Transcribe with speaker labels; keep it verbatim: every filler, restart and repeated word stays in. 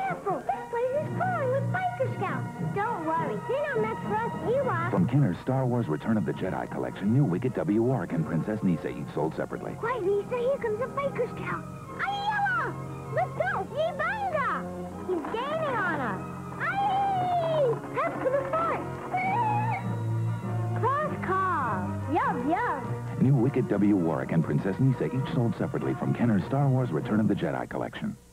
Speaker 1: careful. This place is crawling with biker scouts. Don't worry. They're not meant for us Ewoks.
Speaker 2: From Kenner's Star Wars Return of the Jedi collection, new Wicket W. Warwick and Princess Nisa each sold separately.
Speaker 1: Why, Lisa, here comes a biker scout. Ayala! Let's go! Ibanga! He's gaining on us. Aye! Head to the front. Cross call. Yum, yum.
Speaker 2: New Wicket W. Warwick and Princess Nisa each sold separately from Kenner's Star Wars Return of the Jedi collection.